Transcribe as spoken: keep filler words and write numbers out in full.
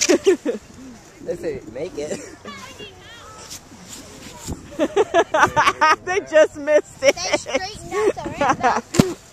They say make it. They just missed it. They straightened out the ramp.